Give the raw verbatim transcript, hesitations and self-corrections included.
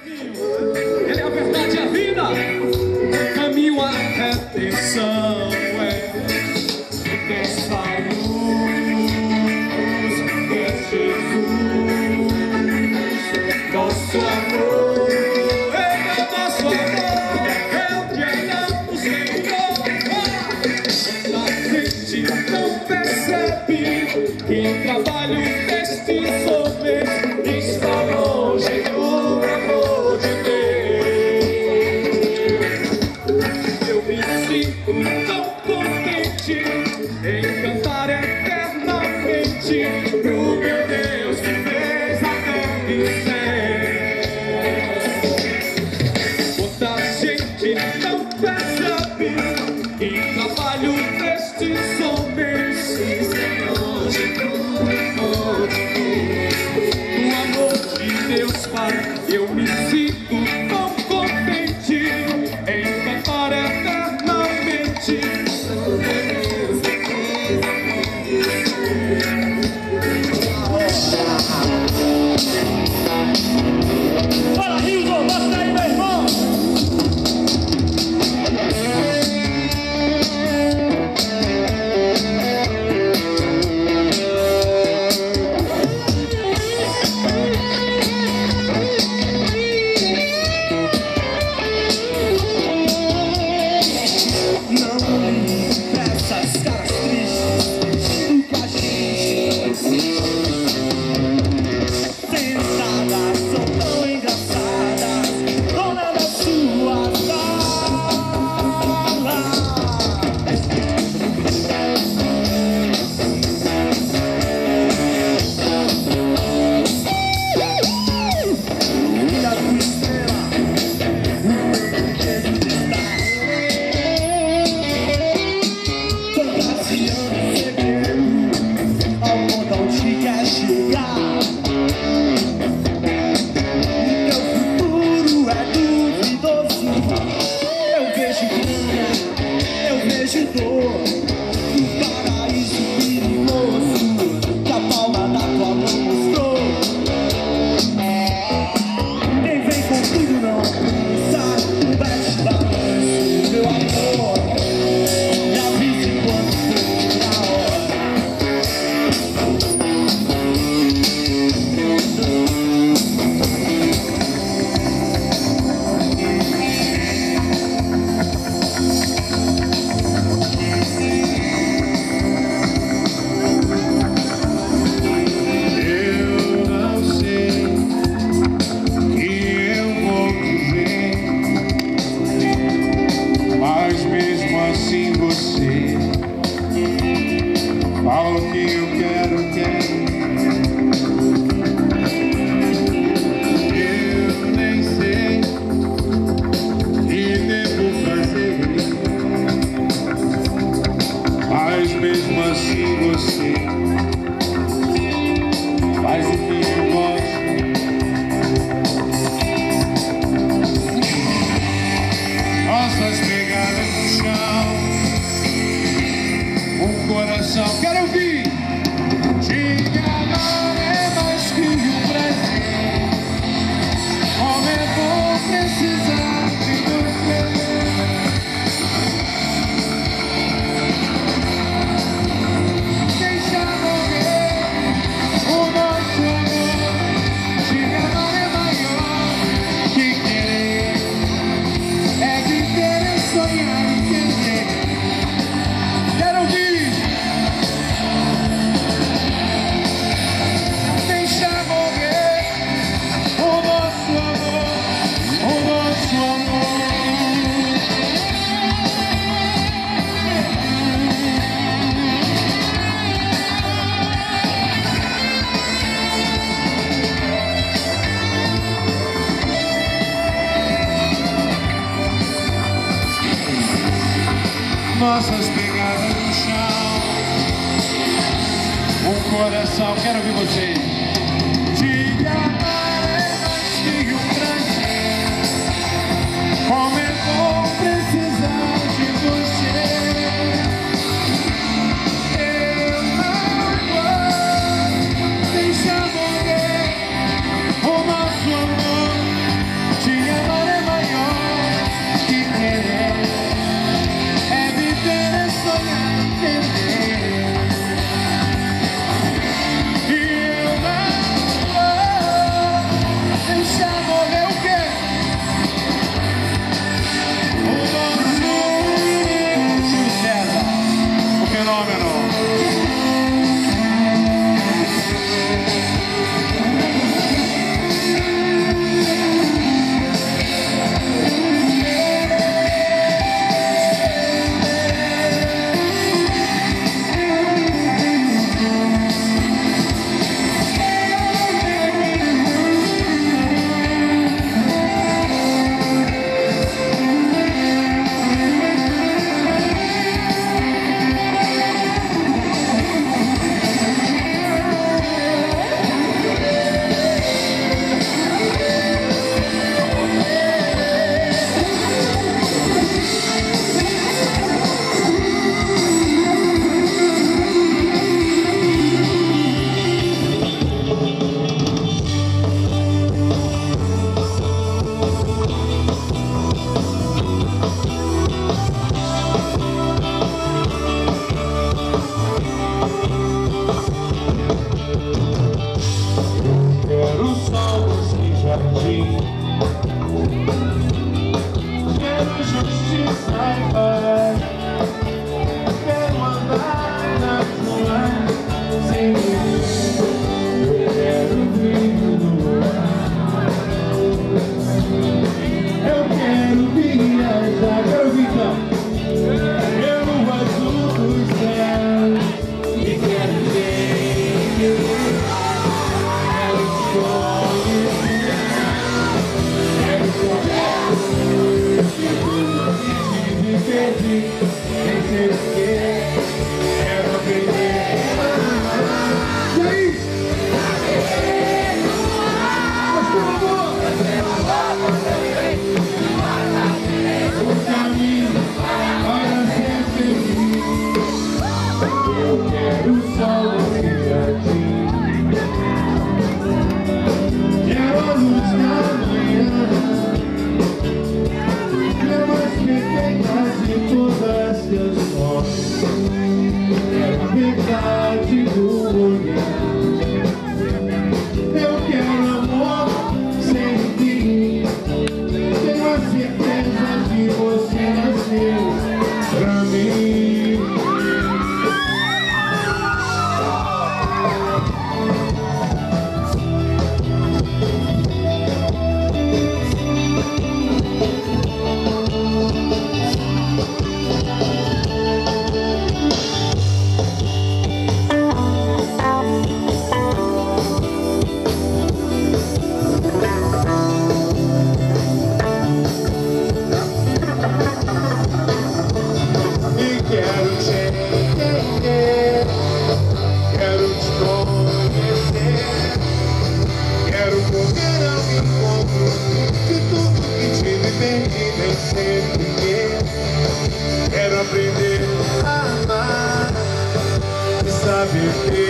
Ele é a verdade e a vida. Caminho à redenção é dessa luz, é Jesus, nosso amor, é nosso amor, é o que amamos, Senhor. A gente não percebe que o trabalho destes homens está longe do amor de Deus. Eu me sinto tão contente em cantar eternamente pro meu Deus que fez a terra e céu. Quanta gente não percebe que o trabalho destes homens está longe do amor de Deus. Pai, eu me sinto tão contente em cantar eternamente. Fala, Rio, mostra aí, meu irmão! Quero ouvir. Te amar é mais que um presente. Como é bom precisar de você. Deixa morrer o nosso amor. Te amar é maior que querer. É viver, é sonhar e querer. Quero ouvir. Nossas pegadas no chão, um coração, quero ouvir vocês. Te amar é mais que um prazer. Como é bom precisar de você. Eu não vou deixar morrer o nosso amor. Quero sol nesse jardim, quero justiça e paz, quero andar na rua sem medo, eu quero brilho no ar, eu quero viajar, quero viajar pelo azul dos céus e quero ver. Perdi, nem sei o que, quero aprender. E aí? O caminho para ser feliz. Eu quero o sol nesse jardim, quero a luz da manhã, quero as perfeitas de todas canções, quero a verdade do olhar, eu quero amor sem fim, tenho a certeza de você nascer pra mim. Quero te entender, quero te conhecer, quero correr ao encontro de tudo que tive perdi, nem sei porquê. Quero aprender a amar e saber que